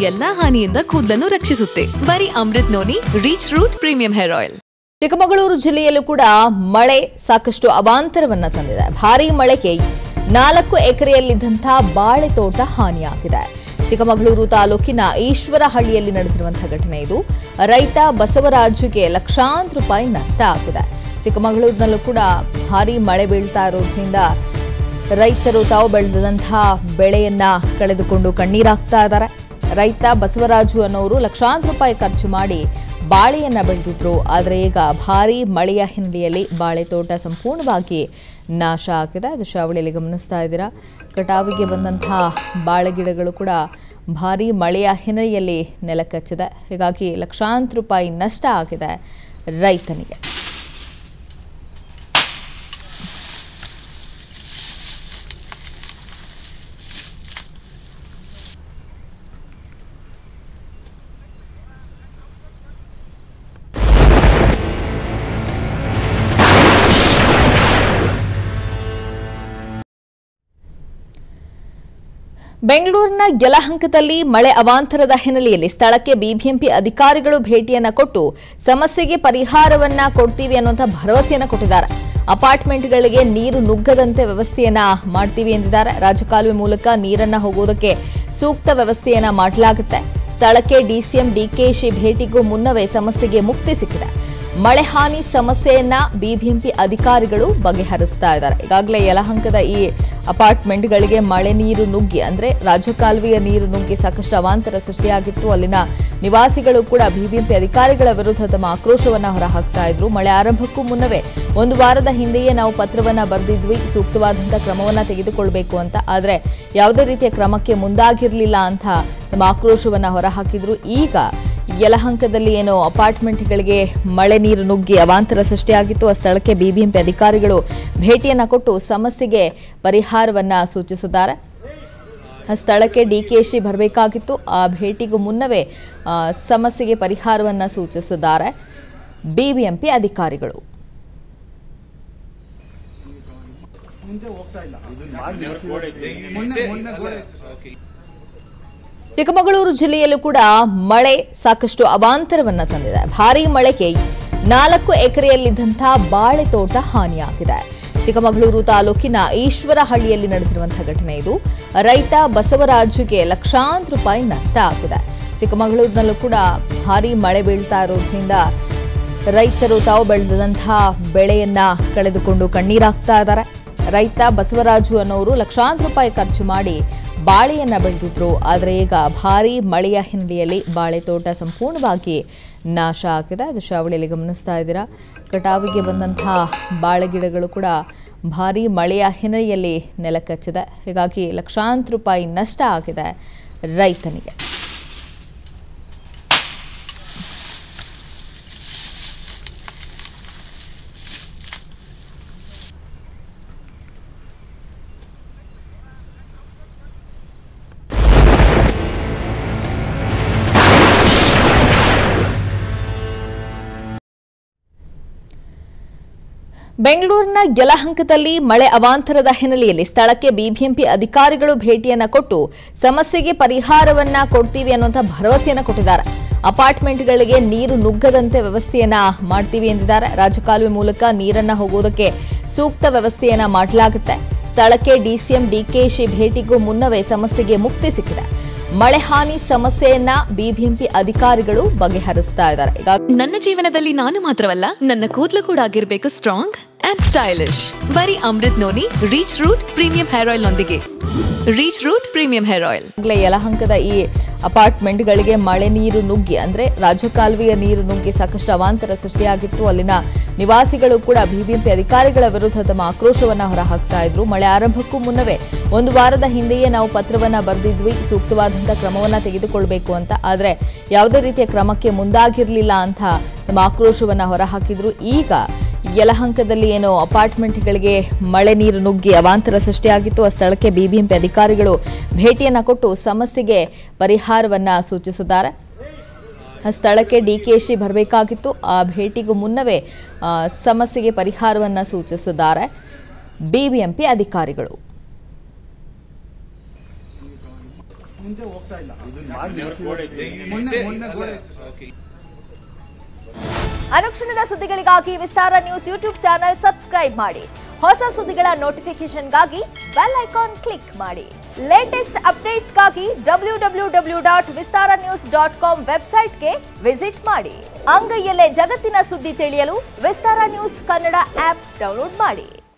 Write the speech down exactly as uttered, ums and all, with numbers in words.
ಎಲ್ಲಾ ಹಾನಿಯಿಂದ ಕೂದಲನ್ನು ರಕ್ಷಿಸುತ್ತೆ. ಬರೀ Amrit noni reach root premium hair oil. Chikkamagaluru ಜಿಲ್ಲೆಯಲ್ಲೂ ಕೂಡ ಮಳೆ ಸಾಕಷ್ಟು ಅವಾಂತರವನ್ನ ತಂದಿದೆ. ಭಾರೀ ಮಳೆಗೆ ನಾಲ್ಕು ಎಕರೆಯಲ್ಲಿದ್ದಂತಹ ಬಾಳೆ ತೋಟ ಹಾನಿಯಾಗಿದೆ. ಚಿಕ್ಕಮಗಳೂರು ತಾಲೂಕಿನ ಈಶ್ವರಹಳ್ಳಿಯಲ್ಲಿ ನಡೆದಿರುವಂತಹ ಘಟನೆ ಇದು. ರೈತ ಬಸವರಾಜುಗೆ ಲಕ್ಷಾಂತರ ರೂಪಾಯಿ ನಷ್ಟ ಆಗಿದೆ. ಚಿಕ್ಕಮಗಳೂರಿನಲ್ಲೂ ಕೂಡ ಭಾರೀ ಮಳೆ ಬೀಳ್ತಾ ಇರೋದ್ರಿಂದ ರೈತರು ತಾವು ಬೆಳೆದಂತಹ ಬೆಳೆಯನ್ನ ಕಳೆದುಕೊಂಡು ಕಣ್ಣೀರಾಗ್ತಾ ಇದ್ದಾರೆ. ರೈತ ಬಸವರಾಜು ಅನ್ನೋರು ಲಕ್ಷಾಂತರ ರೂಪಾಯಿ ಖರ್ಚು ಮಾಡಿ ಬಾಳೆಯನ್ನ ಬೆಳೆದಿದ್ರು. ಆದರೆ ಈಗ ಭಾರೀ ಮಳೆಯ ಹಿನ್ನೆಲೆಯಲ್ಲಿ ಬಾಳೆ ತೋಟ ಸಂಪೂರ್ಣವಾಗಿ ನಾಶ ಆಗಿದೆ. ದೃಶ್ಯಾವಳಿಯಲ್ಲಿ ಗಮನಿಸ್ತಾ ಇದ್ದೀರಾ. ಕಟಾವಿಗೆ ಬಂದಂತಹ ಬಾಳೆ ಗಿಡಗಳು ಕೂಡ ಭಾರೀ ಮಳೆಯ ಹಿನ್ನೆಲೆಯಲ್ಲಿ ನೆಲಕಚ್ಚಿದೆ. ಹೀಗಾಗಿ ಲಕ್ಷಾಂತರ ರೂಪಾಯಿ ನಷ್ಟ ಆಗಿದೆ ರೈತನಿಗೆ. ಬೆಂಗಳೂರಿನ ಯಲಹಂಕದಲ್ಲಿ ಮಳೆ ಅವಾಂತರದ ಹಿನ್ನೆಲೆಯಲ್ಲಿ ಸ್ಥಳಕ್ಕೆ ಬಿಬಿಎಂಪಿ ಅಧಿಕಾರಿಗಳು ಭೇಟಿಯನ್ನ ಕೊಟ್ಟು ಸಮಸ್ಯೆಗೆ ಪರಿಹಾರವನ್ನ ಕೊಡ್ತೀವಿ ಅನ್ನುವಂಥ ಭರವಸೆಯನ್ನ ಕೊಟ್ಟಿದ್ದಾರೆ. ಅಪಾರ್ಟ್ಮೆಂಟ್ಗಳಿಗೆ ನೀರು ನುಗ್ಗದಂತೆ ವ್ಯವಸ್ಥೆಯನ್ನ ಮಾಡ್ತೀವಿ ಎಂದಿದ್ದಾರೆ. ರಾಜಕಾಲುವೆ ಮೂಲಕ ನೀರನ್ನ ಹೋಗೋದಕ್ಕೆ ಸೂಕ್ತ ವ್ಯವಸ್ಥೆಯನ್ನ ಮಾಡಲಾಗುತ್ತೆ. ಸ್ಥಳಕ್ಕೆ ಡಿಸಿಎಂ ಡಿಕೆಶಿ ಭೇಟಿಗೂ ಮುನ್ನವೇ ಸಮಸ್ಯೆಗೆ ಮುಕ್ತಿ ಸಿಕ್ಕಿದೆ. ಮಳೆ ಹಾನಿ ಸಮಸ್ಯೆಯನ್ನ ಬಿಬಿಎಂಪಿ ಅಧಿಕಾರಿಗಳು ಬಗೆಹರಿಸ್ತಾ ಇದ್ದಾರೆ. ಈಗಾಗಲೇ ಯಲಹಂಕದ ಈ ಅಪಾರ್ಟ್ಮೆಂಟ್ಗಳಿಗೆ ಮಳೆ ನೀರು ನುಗ್ಗಿ ಅಂದ್ರೆ ರಾಜಕಾಲುವೆಯ ನೀರು ನುಗ್ಗಿ ಸಾಕಷ್ಟು ಅವಾಂತರ ಸೃಷ್ಟಿಯಾಗಿತ್ತು. ಅಲ್ಲಿನ ನಿವಾಸಿಗಳು ಕೂಡ ಬಿಬಿಎಂಪಿ ಅಧಿಕಾರಿಗಳ ವಿರುದ್ಧ ತಮ್ಮ ಆಕ್ರೋಶವನ್ನ ಹೊರಹಾಕ್ತಾ ಇದ್ರು. ಮಳೆ ಆರಂಭಕ್ಕೂ ಮುನ್ನವೇ ಒಂದು ವಾರದ ಹಿಂದೆಯೇ ನಾವು ಪತ್ರವನ್ನ ಬರೆದಿದ್ವಿ, ಸೂಕ್ತವಾದಂತಹ ಕ್ರಮವನ್ನ ತೆಗೆದುಕೊಳ್ಬೇಕು ಅಂತ. ಆದ್ರೆ ಯಾವುದೇ ರೀತಿಯ ಕ್ರಮಕ್ಕೆ ಮುಂದಾಗಿರ್ಲಿಲ್ಲ ಅಂತ ತಮ್ಮ ಆಕ್ರೋಶವನ್ನ ಹೊರಹಾಕಿದ್ರು. ಈಗ ಯಲಹಂಕದಲ್ಲಿ ಏನೋ ಅಪಾರ್ಟ್ಮೆಂಟ್ಗಳಿಗೆ ಮಳೆ ನೀರು ನುಗ್ಗಿ ಅವಾಂತರ ಸೃಷ್ಟಿಯಾಗಿತ್ತು. ಆ ಸ್ಥಳಕ್ಕೆ ಬಿಬಿಎಂಪಿ ಅಧಿಕಾರಿಗಳು ಭೇಟಿಯನ್ನ ಕೊಟ್ಟು ಸಮಸ್ಯೆಗೆ ಪರಿಹಾರವನ್ನ ಸೂಚಿಸಿದ್ದಾರೆ. ಆ ಸ್ಥಳಕ್ಕೆ ಡಿಕೆಶಿ ಬರಬೇಕಾಗಿತ್ತು. ಆ ಭೇಟಿಗೂ ಮುನ್ನವೇ ಸಮಸ್ಯೆಗೆ ಪರಿಹಾರವನ್ನ ಸೂಚಿಸಿದ್ದಾರೆ ಬಿಬಿಎಂಪಿ ಅಧಿಕಾರಿಗಳು. ಚಿಕ್ಕಮಗಳೂರು ಜಿಲ್ಲೆಯಲ್ಲೂ ಕೂಡ ಮಳೆ ಸಾಕಷ್ಟು ಅವಾಂತರವನ್ನ ತಂದಿದೆ. ಭಾರೀ ಮಳೆಗೆ ನಾಲ್ಕು ಎಕರೆಯಲ್ಲಿದ್ದಂತಹ ಬಾಳೆ ತೋಟ ಹಾನಿಯಾಗಿದೆ. ಚಿಕ್ಕಮಗಳೂರು ತಾಲೂಕಿನ ಈಶ್ವರಹಳ್ಳಿಯಲ್ಲಿ ನಡೆದಿರುವಂತಹ ಘಟನೆ ಇದು. ರೈತ ಬಸವರಾಜುಗೆ ಲಕ್ಷಾಂತರ ರೂಪಾಯಿ ನಷ್ಟ ಆಗಿದೆ. ಚಿಕ್ಕಮಗಳೂರಿನಲ್ಲೂ ಕೂಡ ಭಾರೀ ಮಳೆ ಬೀಳ್ತಾ ಇರೋದ್ರಿಂದ ರೈತರು ತಾವು ಬೆಳೆದಂತಹ ಬೆಳೆಯನ್ನ ಕಳೆದುಕೊಂಡು ಕಣ್ಣೀರಾಗ್ತಾ ಇದ್ದಾರೆ. ರೈತ ಬಸವರಾಜು ಅನ್ನೋರು ಲಕ್ಷಾಂತರ ರೂಪಾಯಿ ಖರ್ಚು ಮಾಡಿ ಬಾಳೆಯನ್ನ ಬೆಳೆದಿದ್ರು. ಆದರೆ ಈಗ ಭಾರೀ ಮಳೆಯ ಹಿನ್ನೆಲೆಯಲ್ಲಿ ಬಾಳೆ ತೋಟ ಸಂಪೂರ್ಣವಾಗಿ ನಾಶ ಆಗಿದೆ. ದೃಶ್ಯಾವಳಿಯಲ್ಲಿ ಗಮನಿಸ್ತಾ ಇದ್ದೀರಾ. ಕಟಾವಿಗೆ ಬಂದಂತಹ ಬಾಳೆ ಗಿಡಗಳು ಕೂಡ ಭಾರೀ ಮಳೆಯ ಹಿನ್ನೆಲೆಯಲ್ಲಿ ನೆಲಕಚ್ಚಿದೆ. ಹೀಗಾಗಿ ಲಕ್ಷಾಂತರ ರೂಪಾಯಿ ನಷ್ಟ ಆಗಿದೆ ರೈತನಿಗೆ. ಬೆಂಗಳೂರಿನ ಯಲಹಂಕದಲ್ಲಿ ಮಳೆ ಅವಾಂತರದ ಹಿನ್ನೆಲೆಯಲ್ಲಿ ಸ್ಥಳಕ್ಕೆ ಬಿಬಿಎಂಪಿ ಅಧಿಕಾರಿಗಳು ಭೇಟಿಯನ್ನ ಕೊಟ್ಟು ಸಮಸ್ಯೆಗೆ ಪರಿಹಾರವನ್ನ ಕೊಡ್ತೀವಿ ಅನ್ನುವಂಥ ಭರವಸೆಯನ್ನ ಕೊಟ್ಟಿದ್ದಾರೆ. ಅಪಾರ್ಟ್ಮೆಂಟ್ಗಳಿಗೆ ನೀರು ನುಗ್ಗದಂತೆ ವ್ಯವಸ್ಥೆಯನ್ನ ಮಾಡ್ತೀವಿ ಎಂದಿದ್ದಾರೆ. ರಾಜಕಾಲುವೆ ಮೂಲಕ ನೀರನ್ನ ಹೋಗೋದಕ್ಕೆ ಸೂಕ್ತ ವ್ಯವಸ್ಥೆಯನ್ನ ಮಾಡಲಾಗುತ್ತೆ. ಸ್ಥಳಕ್ಕೆ ಡಿಸಿಎಂ ಡಿಕೆಶಿ ಭೇಟಿಗೂ ಮುನ್ನವೇ ಸಮಸ್ಯೆಗೆ ಮುಕ್ತಿ ಸಿಕ್ಕಿದೆ. ಮಳೆ ಹಾನಿ ಸಮಸ್ಯೆಯನ್ನ ಬಿಬಿಎಂಪಿ ಅಧಿಕಾರಿಗಳು ಬಗೆಹರಿಸ್ತಾ ಇದ್ದಾರೆ. ನನ್ನ ಜೀವನದಲ್ಲಿ ನಾನು ಮಾತ್ರವಲ್ಲ, ನನ್ನ ಕೂದಲು ಕೂಡ ಆಗಿರ್ಬೇಕು ಸ್ಟ್ರಾಂಗ್ ಅಂಡ್ ಸ್ಟೈಲಿಶ್. ಬರೀ Amrit noni reach root premium hair oil ನೊಂದಿಗೆ. Reach root premium hair oil. ಯಲಹಂಕದ ಈ ಅಪಾರ್ಟ್ಮೆಂಟ್ಗಳಿಗೆ ಮಳೆ ನೀರು ನುಗ್ಗಿ ಅಂದ್ರೆ ರಾಜಕಾಲುವೆಯ ನೀರು ನುಗ್ಗಿ ಸಾಕಷ್ಟು ಅವಾಂತರ ಸೃಷ್ಟಿಯಾಗಿತ್ತು. ಅಲ್ಲಿನ ನಿವಾಸಿಗಳು ಕೂಡ ಬಿಬಿಎಂಪಿ ಅಧಿಕಾರಿಗಳ ವಿರುದ್ಧ ತಮ್ಮ ಆಕ್ರೋಶವನ್ನ ಹೊರಹಾಕ್ತಾ ಇದ್ರು. ಮಳೆ ಆರಂಭಕ್ಕೂ ಮುನ್ನವೇ ಒಂದು ವಾರದ ಹಿಂದೆಯೇ ನಾವು ಪತ್ರವನ್ನ ಬರೆದಿದ್ವಿ, ಸೂಕ್ತವಾದಂತಹ ಕ್ರಮವನ್ನ ತೆಗೆದುಕೊಳ್ಬೇಕು ಅಂತ. ಆದ್ರೆ ಯಾವುದೇ ರೀತಿಯ ಕ್ರಮಕ್ಕೆ ಮುಂದಾಗಿರ್ಲಿಲ್ಲ ಅಂತ ತಮ್ಮ ಆಕ್ರೋಶವನ್ನ ಹೊರಹಾಕಿದ್ರು. ಈಗ ಯಲಹಂಕದಲ್ಲಿ ಏನೋ ಅಪಾರ್ಟ್ಮೆಂಟ್ಗಳಿಗೆ ಮಳೆ ನೀರು ನುಗ್ಗಿ ಅವಾಂತರ ಸೃಷ್ಟಿಯಾಗಿತ್ತು. ಆ ಸ್ಥಳಕ್ಕೆ ಬಿಬಿಎಂಪಿ ಅಧಿಕಾರಿಗಳು ಭೇಟಿಯನ್ನ ಕೊಟ್ಟು ಸಮಸ್ಯೆಗೆ ಪರಿಹಾರವನ್ನ ಸೂಚಿಸಿದ್ದಾರೆ. ಆ ಸ್ಥಳಕ್ಕೆ ಡಿಕೆಶಿ ಬರಬೇಕಾಗಿತ್ತು. ಆ ಭೇಟಿಗೂ ಮುನ್ನವೇ ಸಮಸ್ಯೆಗೆ ಪರಿಹಾರವನ್ನ ಸೂಚಿಸಿದ್ದಾರೆ ಬಿಬಿಎಂಪಿ ಅಧಿಕಾರಿಗಳು. ಮುಂದೆ ಹೋಗ್ತಾ ಇಲ್ಲ. ಮೊನ್ನೆ ಮೊನ್ನೆ ಗೋಡೆ. ಅನುಕ್ಷಣದ ಸುದ್ದಿಗಳಿಗಾಗಿ Vistara news YouTube channel subscribe ಮಾಡಿ. ಹೊಸ ಸುದ್ದಿಗಳ ನೋಟಿಫಿಕೇಶನ್ಗಾಗಿ ಬೆಲ್ ಐಕಾನ್ ಕ್ಲಿಕ್ ಮಾಡಿ. ಲೇಟೆಸ್ಟ್ ಅಪ್ಡೇಟ್ಸ್ಗಾಗಿ W W W dot Vistara news dot com ವೆಬ್ಸೈಟ್ಗೆ ವಿಸಿಟ್ ಮಾಡಿ. ಅಂಗೈಯಲ್ಲೇ ಜಗತ್ತಿನ ಸುದ್ದಿ ತಿಳಿಯಲು Vistara news Kannada app download ಮಾಡಿ.